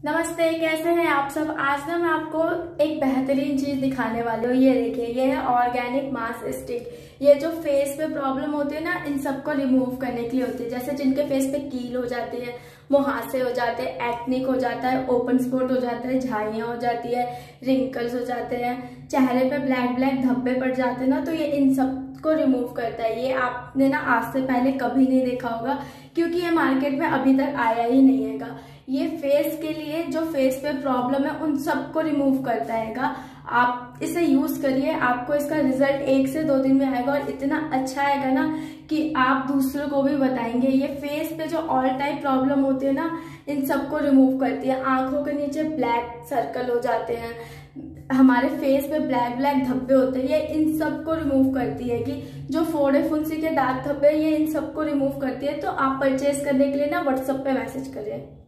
नमस्ते, कैसे हैं आप सब। आज ना मैं आपको एक बेहतरीन चीज दिखाने वाली हूँ। ये देखिए, ये है ऑर्गेनिक मास्क स्टिक। ये जो फेस पे प्रॉब्लम होती है ना, इन सबको रिमूव करने के लिए होती है। जैसे जिनके फेस पे कील हो जाती है, मुहासे हो जाते हैं, एक्निक हो जाता है, ओपन स्पॉट हो जाता है, झाइयाँ हो जाती है, रिंकल्स हो जाते हैं, चेहरे पे ब्लैक ब्लैक धब्बे पड़ जाते हैं ना, तो ये इन सब को रिमूव करता है। ये आपने ना आज से पहले कभी नहीं देखा होगा, क्योंकि ये मार्केट में अभी तक आया ही नहीं हैगा। ये फेस के लिए, जो फेस पे प्रॉब्लम है उन सबको रिमूव करता हैगा। आप इसे यूज करिए, आपको इसका रिजल्ट 1 से 2 दिन में आएगा और इतना अच्छा आएगा ना कि आप दूसरों को भी बताएंगे। ये फेस पे जो ऑल टाइप प्रॉब्लम होती है ना, इन सबको रिमूव करती है। आंखों के नीचे ब्लैक सर्कल हो जाते हैं, हमारे फेस पे ब्लैक ब्लैक धब्बे होते हैं, ये इन सबको रिमूव करती है। कि जो फोड़े फुंसी के दाग धब्बे, ये इन सबको रिमूव करती है। तो आप परचेज करने के लिए ना व्हाट्सएप पे मैसेज करिए।